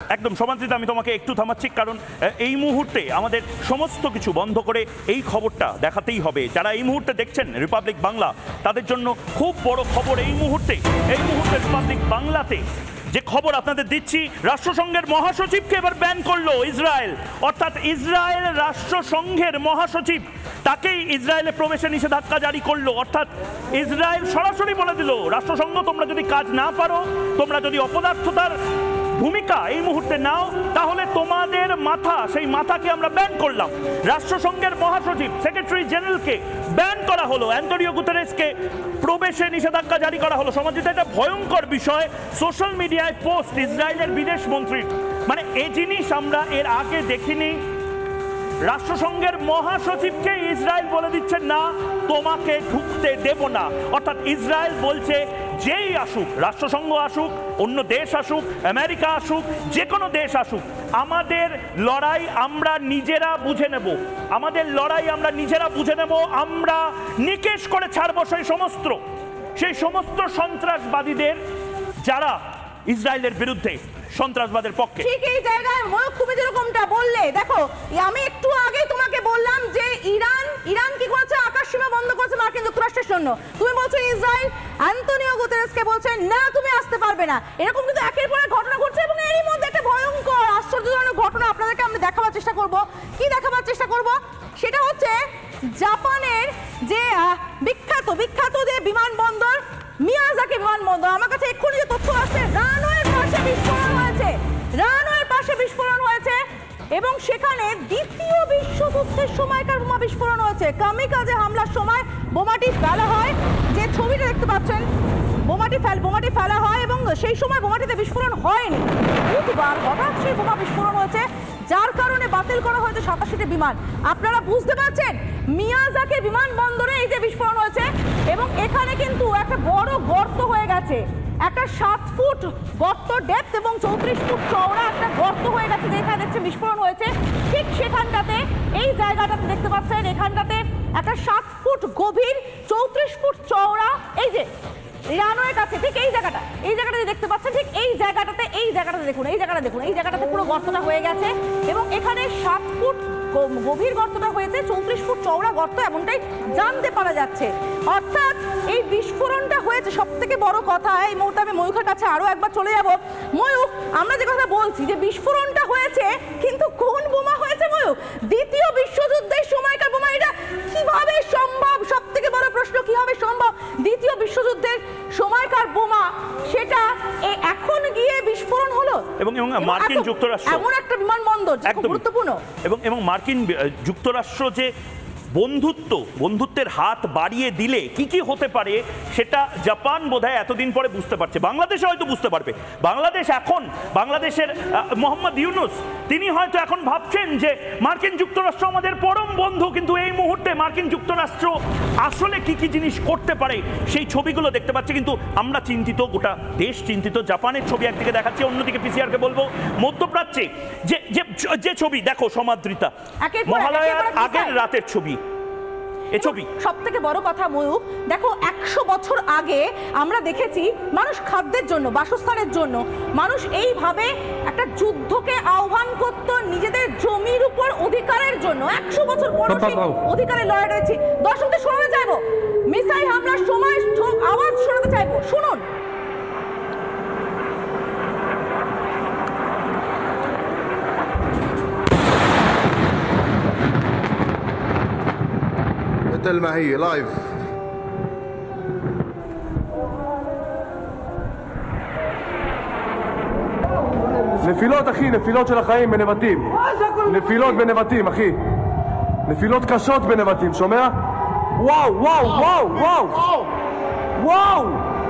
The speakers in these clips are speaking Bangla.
একদম সমাজিত, আমি তোমাকে একটু থামাচ্ছি, কারণ এই মুহূর্তে আমাদের সমস্ত কিছু বন্ধ করে এই খবরটা দেখাতেই হবে। যারা এই মুহূর্তে দেখছেন রিপাবলিক বাংলা, তাদের জন্য খুব বড় খবর এই মুহূর্তে রিপাবলিক বাংলাতে যে খবর আপনাদের দিচ্ছি, রাষ্ট্রসংঘের মহাসচিবকে এবার ব্যান করলো ইসরায়েল। অর্থাৎ ইসরায়েল রাষ্ট্রসংঘের মহাসচিব, তাকেই ইসরায়েলে প্রবেশে নিষেধাজ্ঞা জারি করলো। অর্থাৎ ইসরায়েল সরাসরি বলে দিল, রাষ্ট্রসংঘ তোমরা যদি কাজ না পারো, তোমরা যদি অপদার্থতার ভূমিকা এই মুহূর্তে নাও, তাহলে তোমাদের মাথা, সেই মাথাকে আমরা ব্যান করলাম। রাষ্ট্রসংঘের মহাসচিব সেক্রেটারি জেনারেলকে ব্যান করা হলো, অ্যান্টোনিও গুতেরেসকে প্রবেশে নিষেধাজ্ঞা জারি করা হলো। সমাজিত, এটা ভয়ঙ্কর বিষয়। সোশ্যাল মিডিয়ায় পোস্ট ইসরায়েলের বিদেশ মন্ত্রীর, মানে এই জিনিস আমরা এর আগে দেখিনি। রাষ্ট্রসংঘের মহাসচিবকে ইসরায়েল বলে দিচ্ছে না, তোমাকে ঢুকতে দেব না। অর্থাৎ ইসরায়েল বলছে যেই আসুক, রাষ্ট্রসংঘ আসুক, অন্য দেশ আসুক, আমেরিকা আসুক, যে কোনো দেশ আসুক, আমাদের লড়াই আমরা নিজেরা বুঝে নেব, আমাদের লড়াই আমরা নিজেরা বুঝে নেব। আমরা নিকেশ করে ছাড়বো সেই সমস্ত সন্ত্রাসবাদীদের যারা ইসরায়েলের বিরুদ্ধে, সন্ত্রাসবাদের পক্ষে। ঠিক এই জায়গায় তুমি যেরকমটা বললে, দেখো আমি একটু আগে তোমাকে বললাম যে ইরান কি করেছে, আকাশ সীমা বন্ধ করেছে মার্কিন যুক্তরাষ্ট্রের জন্য। তুমি বলছো ইসরায়েল অ্যান্টোনিও গুতেরেসকে বলছে না, তুমি আসতে পারবে না। এরকম কিন্তু একের পর এক ঘটনা ঘটছে, এবং এরই মধ্যে একটা ভয়ঙ্কর আশ্চর্যজনক ঘটনা আপনাদেরকে আমি দেখাবার চেষ্টা করব। কি দেখাবার চেষ্টা করব? সেটা হচ্ছে জাপানের যে বিখ্যাত যে বিমানবন্দর, মিয়াজাকি বিমানবন্দর। আমার কাছে এক্ষুনি যে তথ্য আসছে, রানওয়ের পাশে বিস্ফোরণ হয়েছে এবং সেখানে দ্বিতীয় বিশ্বযুদ্ধের সময়কার বোমা বিস্ফোরণ হয়েছে। কামিকাজে হামলার সময় বোমাটি ফেলা হয়, যে ছবিটা দেখতে পাচ্ছেন, বোমাটি ফেলা হয় এবং সেই সময় বোমাটিতে বিস্ফোরণ হয়নি। বুধবার হঠাৎ সেই বোমা বিস্ফোরণ হয়েছে, যার কারণে বাতিল করা হয়েছে 87টি বিমান। আপনারা বুঝতে পারছেন মিয়াজাকি বিমানবন্দরে এই যে বিস্ফোরণ হয়েছে, এবং এখানে কিন্তু একটা বড় গর্ত হয়ে গেছে, একটা 7 ফুট গর্ত ডেপথ এবং 34 ফুট চওড়া একটা গর্ত হয়ে গেছে, যেখানে দেখছে বিস্ফোরণ হয়েছে। ঠিক সেখানটাতে, এই জায়গাটাতে দেখতে পাচ্ছেন, এখানটাতে একটা 7 ফুট গভীর 34 ফুট চওড়া, এই যে রানওয়ের কাছে ঠিক এই জায়গাটা দেখতে পাচ্ছেন, ঠিক এই জায়গাটাতে দেখুন, এই জায়গাটাতে পুরো গর্তটা হয়ে গেছে, এবং এখানে 7 ফুট গভীর গর্তটা হয়েছে, 34 ফুট চওড়া গর্ত, এমনটাই জানতে পারা যাচ্ছে। অর্থাৎ এই বিস্ফোরণটা হয়েছে। সব থেকে বড় কথা, এই মুহূর্তে আমি ময়ূখের কাছে আরো একবার চলে যাব। ময়ূখ, আমরা যে কথা বলছি যে বিস্ফোরণটা হয়েছে, কিন্তু কোন বোমা হয়েছে ময়ূখ? দ্বিতীয় বিশ্বযুদ্ধের সময়কার বোমা। এটা কিভাবে সম্ভব? সব থেকে বড় প্রশ্ন, কিভাবে সম্ভব দ্বিতীয় বিশ্বযুদ্ধের সময়কার বোমা সেটা এখন গিয়ে বিস্ফোরণ হলো? এবং মার্কিন যুক্তরাষ্ট্র এমন একটা বিমানবন্দর গুরুত্বপূর্ণ, এবং মার্কিন যুক্তরাষ্ট্র যে বন্ধুত্বের হাত বাড়িয়ে দিলে কি হতে পারে, সেটা জাপান বোধহয় এতদিন পরে বুঝতে পারছে। বাংলাদেশ হয়তো বুঝতে পারবে। বাংলাদেশের মোহাম্মদ ইউনুস, তিনি হয়তো এখন ভাবছেন যে মার্কিন যুক্তরাষ্ট্র আমাদের পরম বন্ধু, কিন্তু এই মুহূর্তে মার্কিন যুক্তরাষ্ট্র আসলে কি কি জিনিস করতে পারে সেই ছবিগুলো দেখতে পাচ্ছে। কিন্তু আমরা চিন্তিত, গোটা দেশ চিন্তিত। জাপানের ছবি একদিকে দেখাচ্ছে, অন্যদিকে পিসিআরকে বলবো মধ্যপ্রাচ্যে যে ছবি দেখো, সমাদৃতা মহালয়ার আগের রাতের ছবি। সব থেকে বড় কথা ময়ূখ, দেখো 100 বছর আগে আমরা দেখেছি মানুষ খাদ্যের জন্য, বাসস্থানের জন্য মানুষ এইভাবে একটা যুদ্ধকে আহ্বান করত, নিজেদের জমির উপর অধিকারের জন্য। 100 বছর পর সেই অধিকারের লড়াই রয়েছে। দর্শকদের শোনাতে চাইবো, মিসাইল হামলার সময় আওয়াজ শোনাতে চাইবো, শুনুন। مثل ما هي لايف. נפילות אחי, נפילות של החיים בנבטים. נפילות בנבטים אחי. נפילות קשות בנבטים, שומע? וואו, וואו, וואו, וואו. וואו!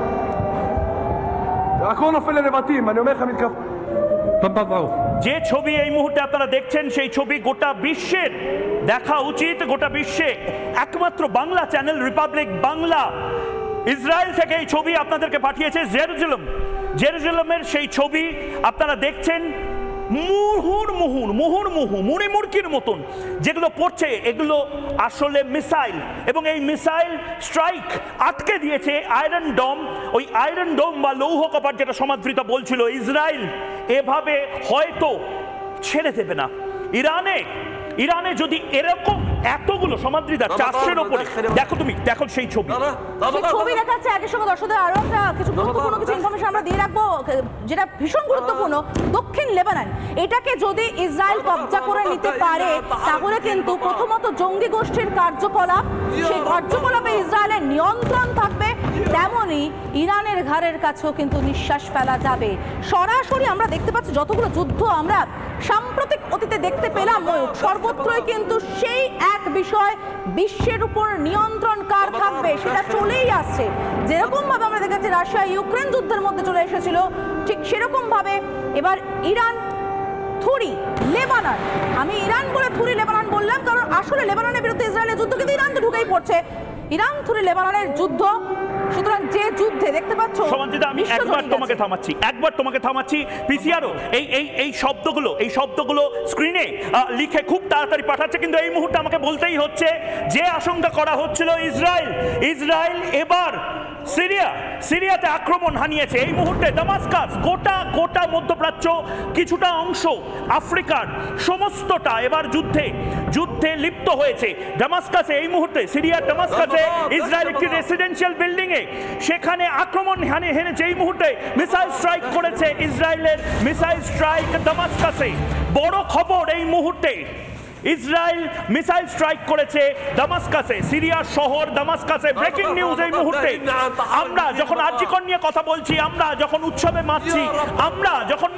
הכל נופל לנבטים, אני אומר לך מתקף. যে ছবি এই মুহূর্তে আপনারা দেখছেন, সেই ছবি গোটা বিশ্বের দেখা উচিত। গোটা বিশ্বে একমাত্র Bangla channel Republic Bangla Israel থেকে এই ছবি আপনাদেরকে পাঠিয়েছে। জেরুজালেমের সেই ছবি আপনারা দেখছেন। মুড়ি মুড়কির মতন যেগুলো পড়ছে, এগুলো আসলে মিসাইল, এবং এই মিসাইল স্ট্রাইক আটকে দিয়েছে আয়রন ডোম। ওই আয়রন ডোম বা লৌহ কপাট যেটা সমাদৃত বলছিল ইসরায়েল, এভাবে হয়তো ছেড়ে দেবে না। ইরানে যদি এরকম এতগুলো সমাদৃতা 400-এর উপরে, দেখো তুমি, দেখো সেই ছবি দেখাচ্ছে। একই সঙ্গে দর্শকদের আরো একটা কিছু গুরুত্বপূর্ণ কিছু ইনফরমেশন আমরা দিয়ে রাখবো, যেটা ভীষণ গুরুত্বপূর্ণ। দক্ষিণ লেবানন, এটাকে যদি ইসরায়েল কবজা করে নিতে পারে, তাহলে কিন্তু প্রথমত জঙ্গি গোষ্ঠীর কার্যকলাপ, সেই কার্যকলাপে ইসরায়েলের নিয়ন্ত্রণ থাকবে, তেমনি ইরানের ঘাড়ের কাছেও কিন্তু নিঃশ্বাস ফেলা যাবে। সরাসরি আমরা দেখতে পাচ্ছি যতগুলো যুদ্ধ আমরা সাম্প্রতিক অতীতে দেখতে পেলাম, সর্বত্রই কিন্তু সেই এক বিষয়, বিশ্বের উপর নিয়ন্ত্রণ কার থাকবে সেটা চলেই আসছে। যেরকম ভাবে আমরা দেখেছি রাশিয়া ইউক্রেন যুদ্ধের মধ্যে চলে এসেছিল, ঠিক সেরকম ভাবে এবার ইরান থুরি লেবানন, আমি ইরান বলে থুরি লেবানন বললাম কারণ আসলে লেবাননের বিরুদ্ধে ইসরায়েলের যুদ্ধ কিন্তু ইরান তো ঢুকেই পড়ছে। ইরান থুরি লেবাননের যুদ্ধ, সুতরাং যে যুদ্ধে দেখতে পাচ্ছ আমি একবার তোমাকে থামাচ্ছি পিসিআরও এই শব্দগুলো স্ক্রিনে লিখে খুব তাড়াতাড়ি পাঠাচ্ছে, কিন্তু এই মুহূর্তে আমাকে বলতেই হচ্ছে যে আশঙ্কা করা হচ্ছিল ইসরায়েল এবার সিরিয়াতে আক্রমণ হানিয়েছে। এই মুহূর্তে দামাস্কাস, গোটা মধ্যপ্রাচ্য, কিছুটা অংশ আফ্রিকার সমস্তটা এবার যুদ্ধে লিপ্ত হয়েছে। দামাস্কাসে এই মুহূর্তে, সিরিয়ার দামাস্কাসে ইসরায়েল একটি রেসিডেন্সিয়াল বিল্ডিং এ সেখানে আক্রমণ হেনেছে। এই মুহূর্তে মিসাইল স্ট্রাইক করেছে ইসরায়েলের, মিসাইল স্ট্রাইক দামাস্কাসে। বড় খবর এই মুহূর্তে, ইসরায়েল মিসাইল স্ট্রাইক করেছে দামাস্কাসে, সিরিয়ার শহর দামাস্কাসে। ব্রেকিং নিউজ এই মুহূর্তে। আমরা যখন আর্জিকর নিয়ে কথা বলছি, আমরা যখন উৎসবে মাতছি, আমরা যখন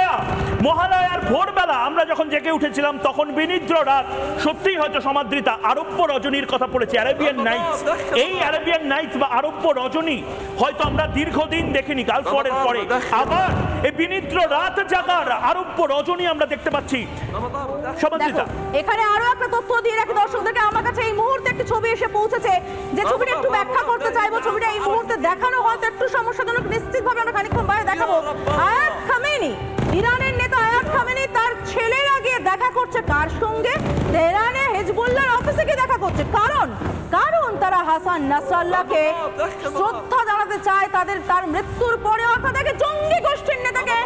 মহালয়ার ভোরবেলা আমরা যখন জেগে উঠেছিলাম, তখন বিনিদ্র রাত। সত্যিই হয়তো সমাদৃতা আরব্য রজনীর কথা পড়েছি, অ্যারাবিয়ান নাইটস। এই অ্যারাবিয়ান নাইটস বা আরব্য রজনী হয়তো আমরা দীর্ঘদিন দেখিনি, গালফ ওয়ারের পরে আবার এই বিনিদ্র রাত জাগার আরব্য রজনী আমরা দেখতে পাচ্ছি। সমাদৃতা, এখানে আরো একটা তথ্য দিয়ে রাখি দর্শকদেরকে, আমার কাছে এই মুহূর্তে একটি ছবি এসে পৌঁছেছে, যে ছবিটা একটু ব্যাখ্যা করতে চাইবো। ছবিটা এই মুহূর্তে দেখানো হয়তো একটু সমস্যাজনক, নিশ্চিতভাবে আমরা খানিকক্ষণ বাইরে দেখাবো। আয়াত খামেনি, ইরানের নেতা আয়াত খামেনি তার ছেলের আগে দেখা করছে কার সঙ্গে? তেহরানে হিজবুল্লাহর অফিসে গিয়ে দেখা করছে। কারণ তারা হাসান নাসরাল্লাহকে শ্রদ্ধা জানাতে চায় তার মৃত্যুর পরে, অর্থাৎ জঙ্গি গোষ্ঠীর নেতাকে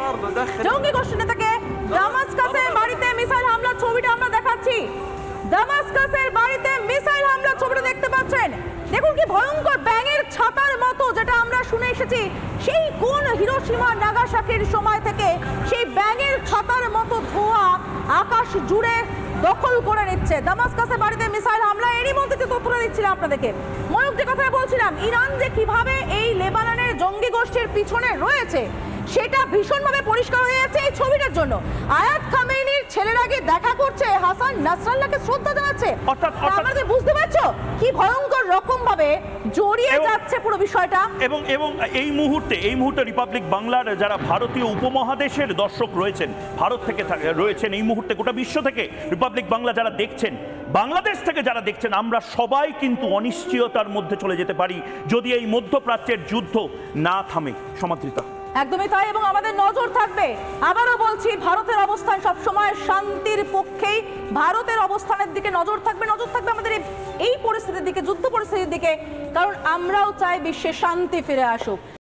দামাস্কাসের বাড়িতে মিসাইল হামলার ছবিটা আমরা দেখাচ্ছি। দামাস্কাসের বাড়িতে মিসাইল হামলার ছবিটা দেখতে পাচ্ছেন। দেখুন কি ভয়ঙ্কর, ব্যাঙের ছাতার মতো, যেটা আমরা শুনে এসেছি সেই কোন হিরোশিমা নাগাসাকির সময় থেকে, সেই ব্যাঙের ছাতার মতো ধোঁয়া আকাশ জুড়ে দখল করে নিচ্ছে। দামাস্কাসের বাড়িতে মিসাইল হামলা, এরই মধ্যে যে তথ্যটা দিচ্ছিলাম আপনাদেরকে, ময়ূক যে কথা বলছিলাম, ইরান যে কিভাবে এই লেবাননের জঙ্গি গোষ্ঠীর পিছনে রয়েছে সেটা ভীষণভাবে পরিষ্কার হয়ে যাচ্ছে এই ছবিটার জন্য। আয়াত খামেনির ছেলের আগে দেখা করছে, হাসান নাসরাল্লাহকে শ্রদ্ধা জানাচ্ছে। আমাদের বুঝতে পারছো কি ভয়ঙ্কর রকম ভাবে জড়িয়ে যাচ্ছে পুরো বিষয়টা। এবং এই মুহূর্তে রিপাবলিক বাংলার যারা ভারতীয় উপমহাদেশের দর্শক রয়েছেন, ভারত থেকে রয়েছেন, এই মুহূর্তে গোটা বিশ্ব থেকে রিপাবলিক বাংলা যারা দেখছেন, বাংলাদেশ থেকে যারা দেখছেন, আমরা সবাই কিন্তু অনিশ্চয়তার মধ্যে চলে যেতে পারি যদি এই মধ্যপ্রাচ্যের যুদ্ধ না থামে। সমাদৃতা, একদমই তাই, এবং আমাদের নজর থাকবে, আবারও বলছি, ভারতের অবস্থান সবসময় শান্তির পক্ষেই। ভারতের অবস্থানের দিকে নজর থাকবে আমাদের এই পরিস্থিতির দিকে, যুদ্ধ পরিস্থিতির দিকে, কারণ আমরাও চাই বিশ্বে শান্তি ফিরে আসুক।